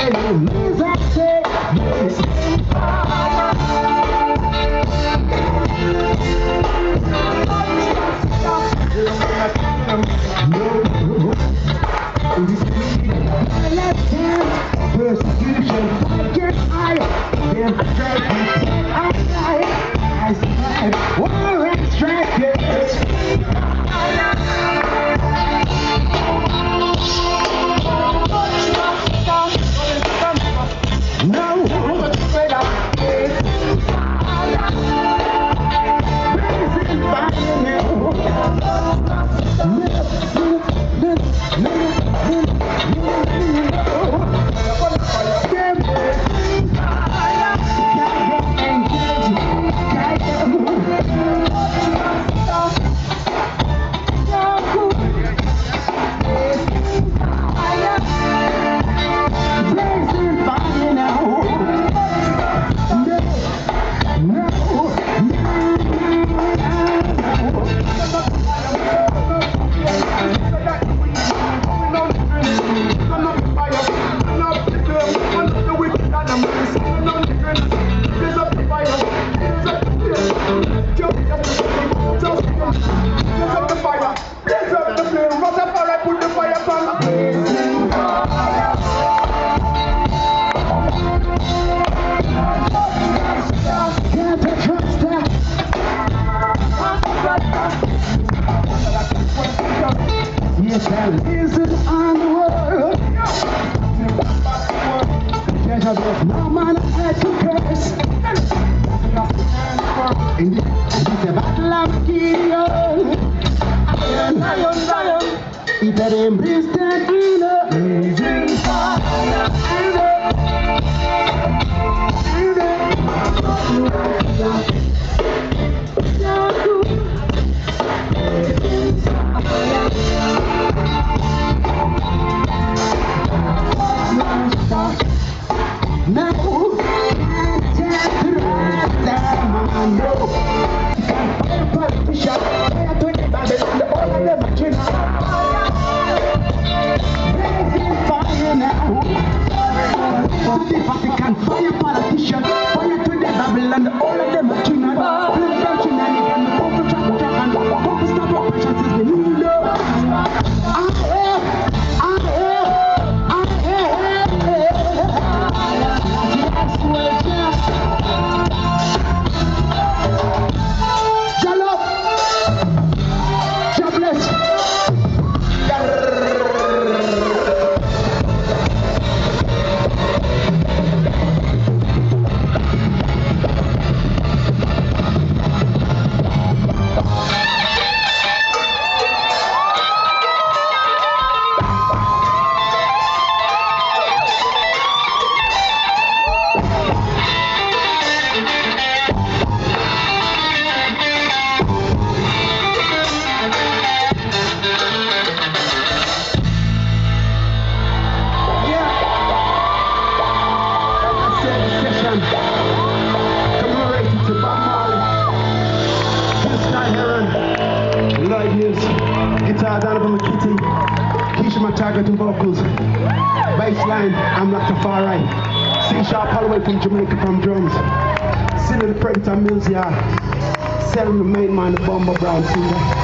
No man had to curse. And it's a battle of Gideon. Iron. If they embrace that inner blazing fire. Fire politician, fire to the Babylon, all of them are tuna. Stop operations is the new law. Guitar down from the kitty, Keisha my target and vocals, bass line, I'm not too far right, C-sharp Holloway from Jamaica from drums, Silly the Predator Mills, yeah, selling the main man, the Bomber Brown singer.